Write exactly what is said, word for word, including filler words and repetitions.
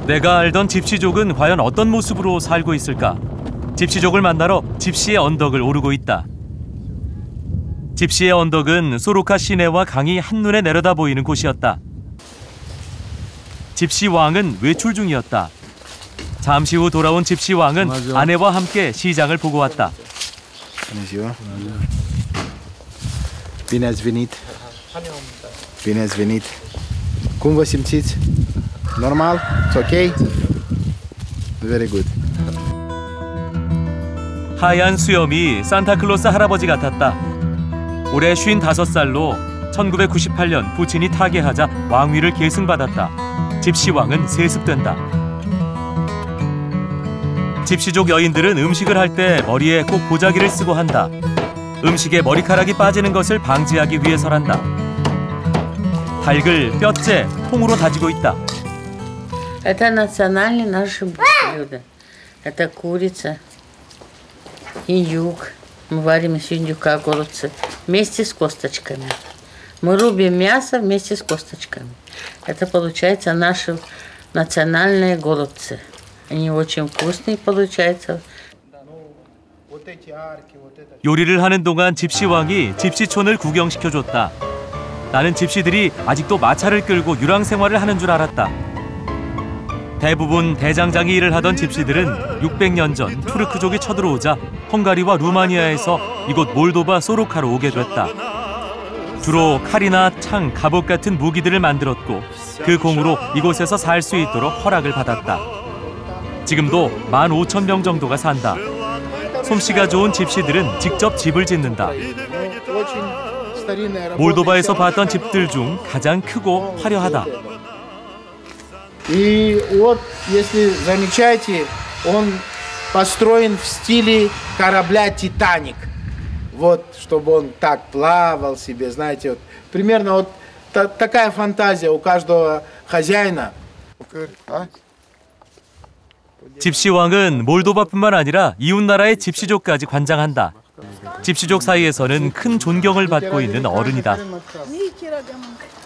내가 알던 집시족은 과연 어떤 모습으로 살고 있을까? 집시족을 만나러 집시의 언덕을 오르고 있다. 집시의 언덕은 소로카 시내와 강이 한눈에 내려다 보이는 곳이었다. 집시 왕은 외출 중이었다. 잠시 후 돌아온 집시 왕은 맞아. 아내와 함께 시장을 보고 왔다. Bine ați venit. Bine ați venit. Cum vă simțiți? Normal? It's okay? Very good. 하얀 수염이 산타클로스 할아버지 같았다. 올해 쉰다섯 살로 천구백구십팔 년 부친이 타계하자 왕위를 계승받았다. 집시왕은 세습된다. 집시족 여인들은 음식을 할 때 머리에 꼭 보자기를 쓰고 한다. 음식에 머리카락이 빠지는 것을 방지하기 위해서란다. 닭을 뼈째 통으로 다지고 있다. Это национальные наши блюда. Это курица, индюк. Мы варим из индюка огурцы вместе с косточками. Мы рубим мясо вместе с косточками. Это получается наши национальные голубцы. Они очень вкусные получаются. 요리를 하는 동안 집시왕이 집시촌을 구경시켜줬다. 나는 집시들이 아직도 마차를 끌고 유랑 생활을 하는 줄 알았다. 대부분 대장장이 일을 하던 집시들은 육백 년 전 투르크족이 쳐들어오자 헝가리와 루마니아에서 이곳 몰도바 소로카로 오게 됐다. 주로 칼이나 창, 갑옷 같은 무기들을 만들었고 그 공으로 이곳에서 살 수 있도록 허락을 받았다. 지금도 만 오천 명 정도가 산다. 솜씨가 좋은 집시들은 직접 집을 짓는다. 몰도바에서 봤던 집들 중 가장 크고 화려하다. И вот, если замечаете, он построен в стиле корабля «Титаник». Вот, чтобы он так плавал себе, знаете, вот, примерно вот та, такая фантазия у каждого хозяина. 집시왕은 몰도바뿐만 아니라 이웃나라의 집시족까지 관장한다. 집시족 사이에서는 큰 존경을 받고 있는 어른이다.